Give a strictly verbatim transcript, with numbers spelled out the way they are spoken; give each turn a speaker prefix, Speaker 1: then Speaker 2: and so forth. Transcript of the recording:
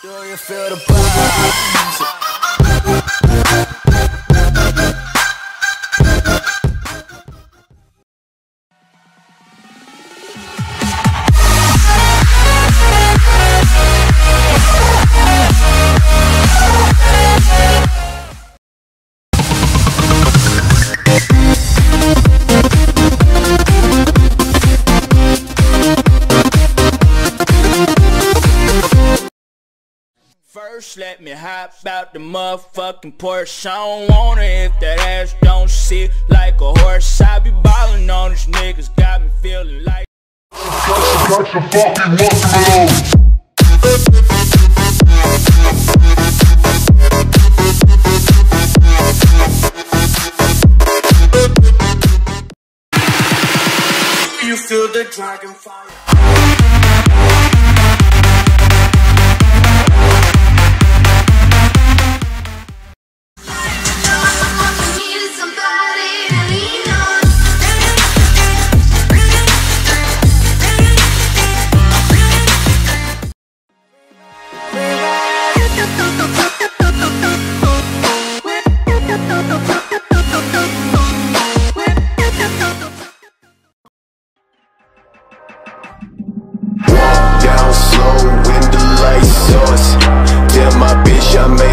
Speaker 1: Do you feel the vibes? First, let me hop out the motherfucking Porsche. I don't want it if that ass don't sit like a horse. I be ballin' on these niggas, got me feeling like
Speaker 2: Such a fucking watermelon.
Speaker 1: you feel the dragon fire.
Speaker 3: Down slow when the lights on. Tell my bitch I made